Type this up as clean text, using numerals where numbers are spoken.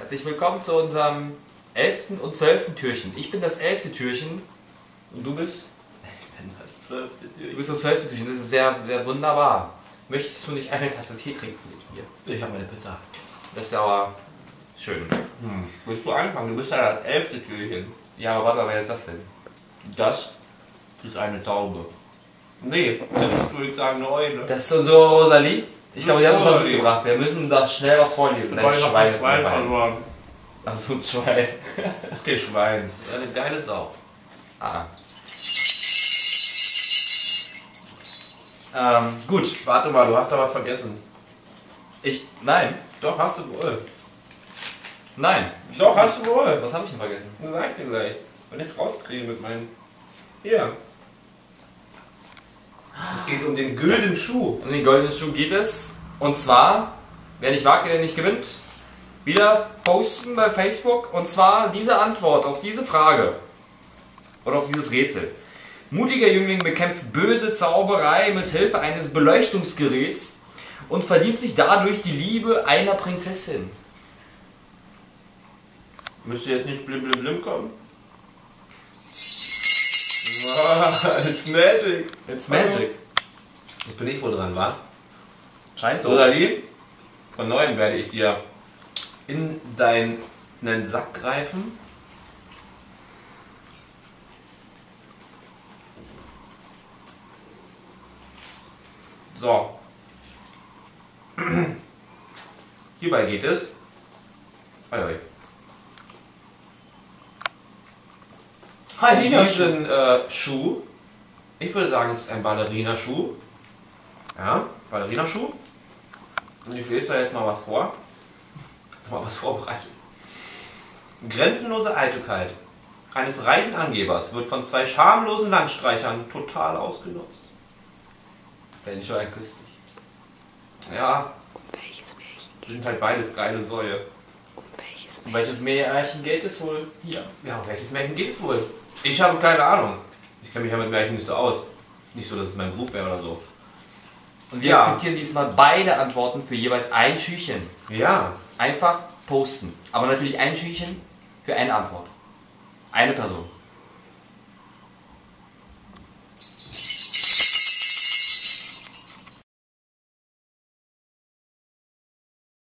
Herzlich willkommen zu unserem 11. und 12. Türchen. Ich bin das 11. Türchen und du bist? Ich bin das 12. Türchen. Du bist das 12. Türchen, das ist sehr, sehr wunderbar. Möchtest du nicht eine Tasse Tee trinken mit mir? Ich habe meine Pizza. Das ist ja aber schön. Willst du anfangen? Du bist ja das 11. Türchen. Ja, aber was aber ist das denn? Das ist eine Taube. Nee, das ist, würde ich sagen, eine Eule. Das ist unsere Rosalie. Ich glaube, die hat uns mal Rosalie. mitgebracht. Wir müssen das schnell was vorlesen. Dein Schwein ist dabei. verloren. Das ist ein Schwein. Das ist kein Schwein. Das ist eine geile Sau. Ah. Gut. Warte mal, du hast da was vergessen. Nein. Doch, hast du wohl. Nein. Doch, hast du wohl. Was habe ich denn vergessen? Das sag ich dir gleich. Wenn ich es rauskriege mit meinem... Hier. Es geht um den güldenen Schuh. Um den goldenen Schuh geht es. Und zwar, wer nicht wagt, der nicht gewinnt, wieder posten bei Facebook. Und zwar diese Antwort auf diese Frage. Oder auf dieses Rätsel. Mutiger Jüngling bekämpft böse Zauberei mit Hilfe eines Beleuchtungsgeräts und verdient sich dadurch die Liebe einer Prinzessin. Müsste jetzt nicht blim blim blim kommen? Wow, it's magic. It's magic. Jetzt bin ich wohl dran, wa? Scheint so. Rosalie, von neuem werde ich dir in deinen Sack greifen. So. Hierbei geht es. Diesen Schuh, ich würde sagen, es ist ein Ballerina-Schuh. Ja, Ballerina-Schuh. Und ich lese da jetzt mal was vor. Mal was vorbereitet. Grenzenlose Eitelkeit eines reichen Angebers wird von zwei schamlosen Landstreichern total ausgenutzt. Dein Schwein küsst dich. Ja, Welches Märchen geht sind halt beides geile Säue. um welches Um Märchen? welches Märchen geht es wohl? Hier. Ja, um welches Märchen geht es wohl? Ich habe keine Ahnung. Ich kenne mich ja mit Märchen nicht so aus. Nicht so, dass es mein Beruf wäre oder so. Und wir Ja. akzeptieren diesmal beide Antworten für jeweils ein Schüchchen. Ja, Einfach posten. Aber natürlich ein Schüchchen für eine Antwort. Eine Person.